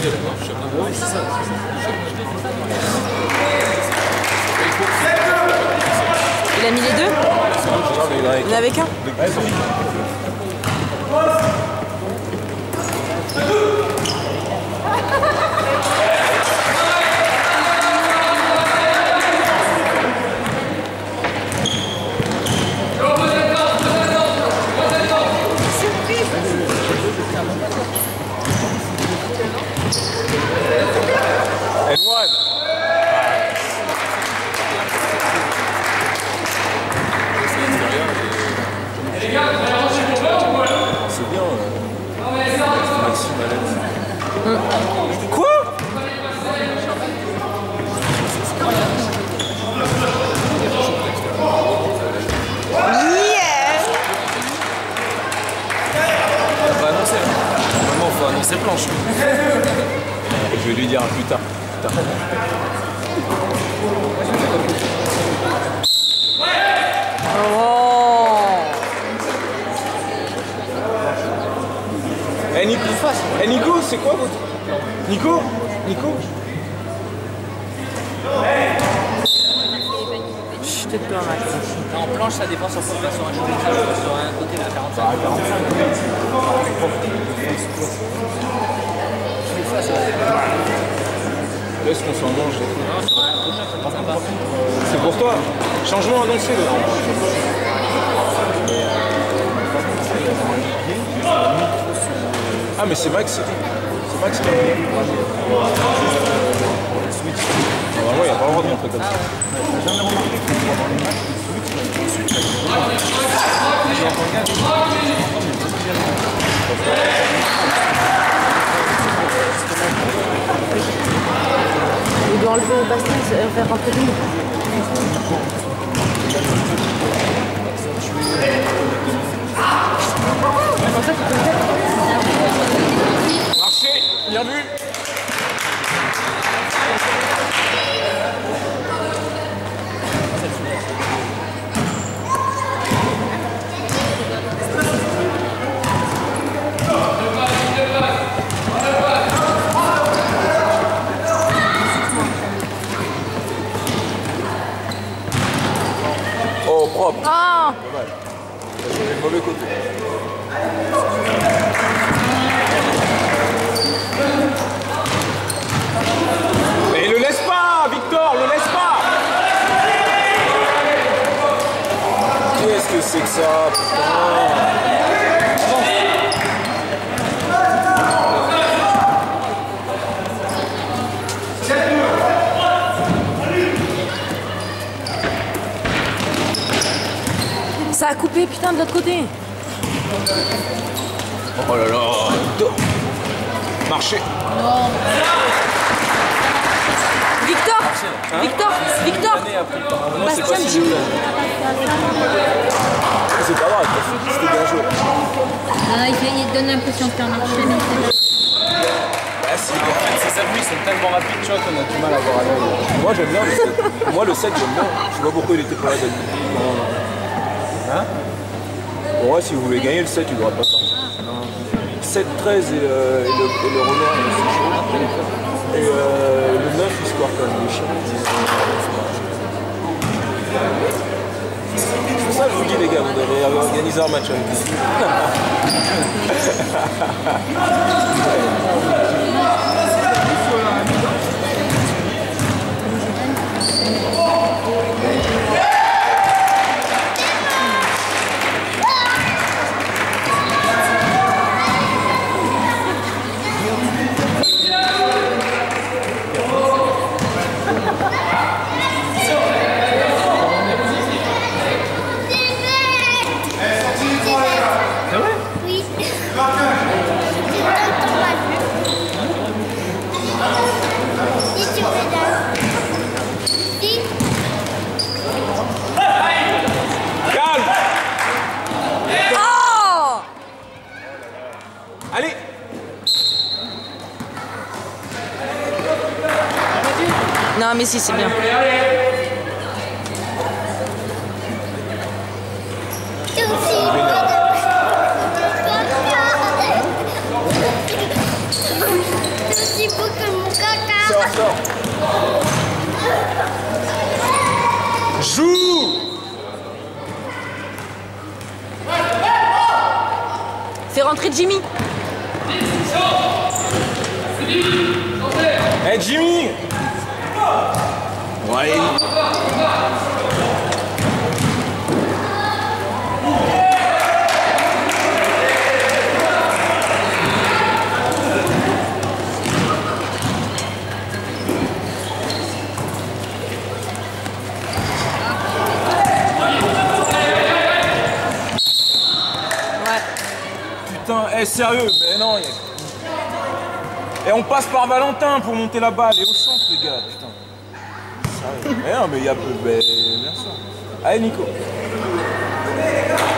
Il a mis les deux? Il en avait qu'un? And one. C'est bien. Maxime Alex. Quoi? On va annoncer. Normalement, il faut annoncer planche. Je vais lui dire plus tard. Oh. Eh Nico, Nico, c'est quoi votre... Nico? Je te plains, Max. En planche, ça dépend sur quoi sur un jeu sur un côté à 45. Est-ce qu'on s'en mange? Non, sur un côté, c'est sympa. C'est pour toi. Changement annoncé dedans. Ah mais c'est Max. C'est Max qui a dit. Normalement il n'y a pas le droit de montrer comme ça. Il doit enlever au baston et faire rentrer lui. Marché, bien vu. Oh, propre. Oh. Dommage. J'ai le mauvais côté. Mais le laisse pas, Victor, le laisse pas. Qu'est-ce que c'est que ça, putain? Ça a coupé, putain, de l'autre côté. Oh là là. Marché. Victor, Hein? Victor. Moi, c'est pas Bastien, si joli. C'est pas grave, c'était bien joué. Ah, il te donne l'impression de faire marcher, mais c'est Ah si, en fait, ces appuis sont tellement rapides, tu vois, qu'on a du mal à voir à l'œil. Moi, j'aime bien le 7. Moi, le 7, j'aime bien. Je sais pas pourquoi il était pas là d'habitude. Hein? Bon, ouais, si vous voulez gagner le 7, il devrait pas sortir. 7, 13 et le renard, c'est chaud. Et le 9, il score quand même des chiens. C'est pour ça que je vous dis, les gars, vous devez organiser un match avec Allez! Non, mais si, c'est bien. aussi beau que mon caca. Sors, sors. Joue. Fais rentrer Jimmy. Hey Jimmy. Ouais. Putain, sérieux, mais non. Et on passe par Valentin pour monter la balle et au centre, les gars, putain. Sérieux. Mais non, mais il y a peu. Bien sûr. Allez, Nico.